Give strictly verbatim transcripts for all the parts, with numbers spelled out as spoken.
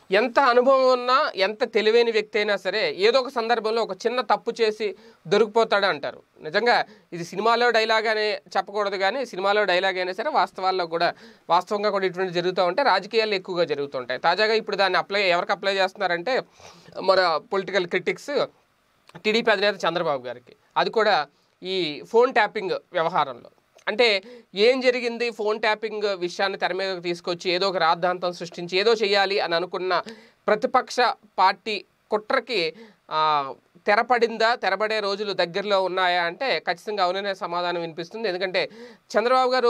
ఎంత అనుభవం ఉన్నా ఎంత తెలివైన వ్యక్తి అయినా సరే ఏదో ఒక సందర్భంలో ఒక చిన్న తప్పు చేసి దొరికిపోతాడు అంటారు. నిజంగా ఇది సినిమాలో డైలాగ్ అనే చెప్పకూడదు, కానీ సినిమాలో డైలాగ్ అయినా సరే వాస్తవాల్లో కూడా వాస్తవంగా కూడా ఇటువంటి జరుగుతూ ఉంటాయి. రాజకీయాలు ఎక్కువగా జరుగుతుంటాయి. తాజాగా ఇప్పుడు దాన్ని అప్లై ఎవరికి అప్లై చేస్తున్నారంటే మన పొలిటికల్ క్రిటిక్స్ టీడీపీ అధినేత చంద్రబాబు గారికి, అది కూడా ఈ ఫోన్ ట్యాపింగ్ వ్యవహారంలో. అంటే ఏం జరిగింది, ఫోన్ ట్యాపింగ్ విషయాన్ని తెర మీదకు తీసుకొచ్చి ఏదో ఒక రాద్ధాంతం సృష్టించి ఏదో చేయాలి అని అనుకున్న ప్రతిపక్ష పార్టీ కుట్రకి తెరపడిందా, తెరబడే రోజులు దగ్గరలో ఉన్నాయా అంటే ఖచ్చితంగా అవుననే సమాధానం వినిపిస్తుంది. ఎందుకంటే చంద్రబాబు గారు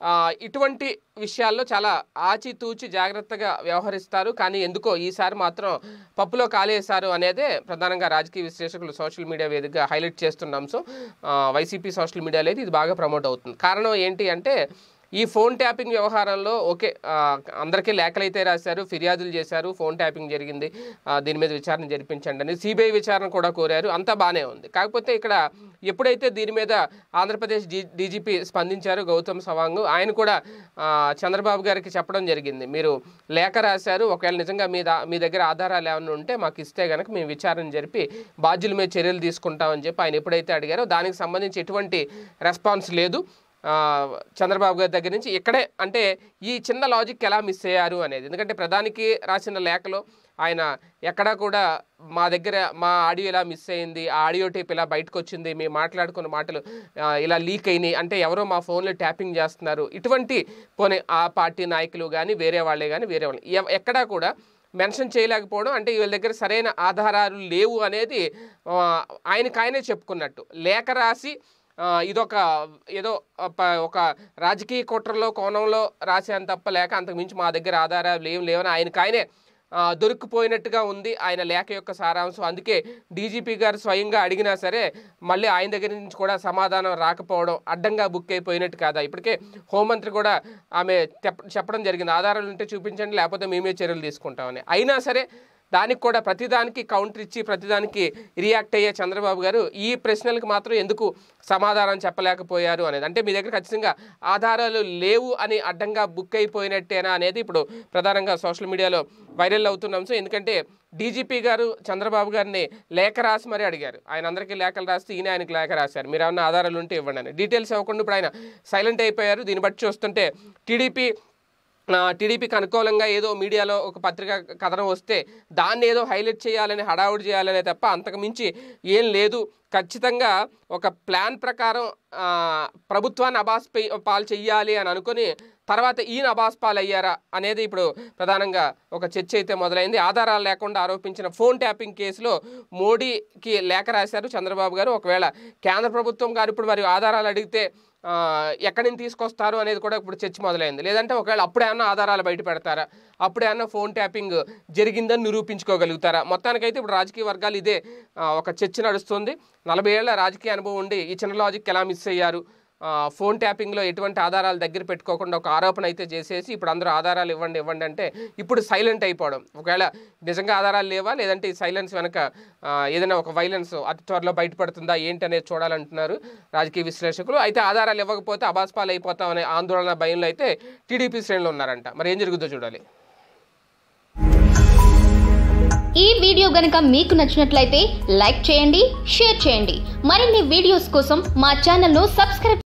ఇటువంటి విషయాల్లో చాలా ఆచితూచి జాగ్రత్తగా వ్యవహరిస్తారు. కానీ ఎందుకో ఈసారి మాత్రం పప్పులో కాలేశారు అనేదే ప్రధానంగా రాజకీయ విశ్లేషకులు సోషల్ మీడియా వేదికగా హైలైట్ చేస్తున్న అంశం. వైసీపీ సోషల్ మీడియాలో అయితే ఇది బాగా ప్రమోట్ అవుతుంది. కారణం ఏంటి అంటే ఈ ఫోన్ ట్యాపింగ్ వ్యవహారంలో ఓకే అందరికీ లేఖలైతే రాశారు, ఫిర్యాదులు చేశారు, ఫోన్ ట్యాపింగ్ జరిగింది, దీని మీద విచారణ జరిపించండి అని సిబిఐ విచారణ కూడా కోరారు, అంతా బాగానే ఉంది. కాకపోతే ఇక్కడ ఎప్పుడైతే దీని మీద ఆంధ్రప్రదేశ్ డీజీపీ స్పందించారు గౌతమ్ సవాంగ్, ఆయన కూడా చంద్రబాబు గారికి చెప్పడం జరిగింది, మీరు లేఖ రాశారు, ఒకవేళ నిజంగా మీ మీ దగ్గర ఆధారాలు ఏమైనా ఉంటే మాకు ఇస్తే కనుక మేము విచారణ జరిపి బాధ్యుల మీద చర్యలు తీసుకుంటామని చెప్పి ఆయన ఎప్పుడైతే అడిగారో దానికి సంబంధించి ఎటువంటి రెస్పాన్స్ లేదు చంద్రబాబు గారి దగ్గర నుంచి. ఇక్కడే అంటే ఈ చిన్న లాజిక్ ఎలా మిస్ అయ్యారు అనేది, ఎందుకంటే ప్రధానికి రాసిన లేఖలో ఆయన ఎక్కడా కూడా మా దగ్గర మా ఆడియో ఇలా మిస్ అయింది, ఆ ఆడియో టేప్ ఇలా బయటకు వచ్చింది, మేము మాట్లాడుకున్న మాటలు ఇలా లీక్ అయినాయి, అంటే ఎవరో మా ఫోన్లో ట్యాపింగ్ చేస్తున్నారు, ఇటువంటి పోనీ ఆ పార్టీ నాయకులు కానీ వేరే వాళ్ళే కానీ వేరే వాళ్ళు ఎక్కడా కూడా మెన్షన్ చేయలేకపోవడం, అంటే వీళ్ళ దగ్గర సరైన ఆధారాలు లేవు అనేది ఆయనకు ఆయనే చెప్పుకున్నట్టు. లేఖ రాసి ఇదొక ఏదో ఒక రాజకీయ కుట్రలో కోణంలో రాసేంత తప్ప లేక అంతకుమించి మా దగ్గర ఆధారాలు ఏం లేవని ఆయనకు ఆయనే దొరికిపోయినట్టుగా ఉంది ఆయన లేఖ యొక్క సారాంశం. అందుకే డీజీపీ గారు స్వయంగా అడిగినా సరే మళ్ళీ ఆయన దగ్గర నుంచి కూడా సమాధానం రాకపోవడం అడ్డంగా బుక్ అయిపోయినట్టు కాదా. ఇప్పటికే హోంమంత్రి కూడా ఆమె చెప్పడం జరిగింది, ఆధారాలు ఉంటే చూపించండి లేకపోతే మేమే చర్యలు తీసుకుంటామని. అయినా సరే దానికి కూడా ప్రతిదానికి కౌంటర్ ఇచ్చి ప్రతిదానికి రియాక్ట్ అయ్యే చంద్రబాబు గారు ఈ ప్రశ్నలకు మాత్రం ఎందుకు సమాధానం చెప్పలేకపోయారు అనేది, అంటే మీ దగ్గర ఖచ్చితంగా ఆధారాలు లేవు అని అడ్డంగా బుక్ అయిపోయినట్టేనా అనేది ఇప్పుడు ప్రధానంగా సోషల్ మీడియాలో వైరల్ అవుతున్న అంశం. ఎందుకంటే డీజీపీ గారు చంద్రబాబు గారిని లేఖ రాసి మరీ అడిగారు, ఆయన అందరికీ లేఖలు రాస్తే ఈయన ఆయనకి లేఖ రాశారు, మీరు ఏమన్నా ఆధారాలు ఉంటే ఇవ్వండి అని. డీటెయిల్స్ ఇవ్వకుండా ఇప్పుడు ఆయన సైలెంట్ అయిపోయారు. దీన్ని బట్టి చూస్తుంటే టీడీపీ టీడీపీకి అనుకూలంగా ఏదో మీడియాలో ఒక పత్రిక కథనం వస్తే దాన్ని ఏదో హైలైట్ చేయాలని హడావుడి చేయాలనే తప్ప అంతకు మించి ఏం లేదు. ఖచ్చితంగా ఒక ప్లాన్ ప్రకారం ప్రభుత్వాన్ని అబాస్ పాలు చెయ్యాలి అని అనుకుని తర్వాత ఈయన అబాస్ పాలు అయ్యారా అనేది ఇప్పుడు ప్రధానంగా ఒక చర్చ అయితే మొదలైంది. ఆధారాలు లేకుండా ఆరోపించిన ఫోన్ ట్యాపింగ్ కేసులో మోడీకి లేఖ రాశారు చంద్రబాబు గారు. ఒకవేళ కేంద్ర ప్రభుత్వం గారు ఇప్పుడు మరి ఆధారాలు అడిగితే ఎక్కడి నుంచి తీసుకొస్తారు అనేది కూడా ఇప్పుడు చర్చ మొదలైంది. లేదంటే ఒకవేళ అప్పుడేమన్నా ఆధారాలు బయట పెడతారా, అప్పుడేమన్నా ఫోన్ ట్యాపింగ్ జరిగిందని నిరూపించుకోగలుగుతారా. మొత్తానికైతే ఇప్పుడు రాజకీయ వర్గాలు ఇదే ఒక చర్చ నడుస్తుంది. నలభై ఏళ్ల రాజకీయ అనుభవం ఉండి ఈ చిన్న లాజిక్ ఎలా మిస్ అయ్యారు, ఫోన్ ట్యాపింగ్లో ఎటువంటి ఆధారాలు దగ్గర పెట్టుకోకుండా ఒక ఆరోపణ అయితే చేసేసి ఇప్పుడు అందరూ ఆధారాలు ఇవ్వండి ఇవ్వండి అంటే ఇప్పుడు సైలెంట్ అయిపోవడం. ఒకవేళ నిజంగా ఆధారాలు లేవా లేదంటే ఈ సైలెన్స్ వెనక ఏదైనా ఒక వైలెన్స్ అతి త్వరలో బయటపడుతుందా ఏంటి అనేది చూడాలంటున్నారు రాజకీయ విశ్లేషకులు. అయితే ఆధారాలు ఇవ్వకపోతే అబాస్పాలు అయిపోతామనే ఆందోళన భయంలో అయితే టీడీపీ శ్రేణులు ఉన్నారంట. మరి ఏం జరుగుతుందో చూడాలి. ఈ వీడియో గనుక మీకు నచ్చినట్లయితే లైక్ చేయండి, షేర్ చేయండి. మరిన్ని వీడియోస్ కోసం మా ఛానల్ను సబ్స్క్రైబ్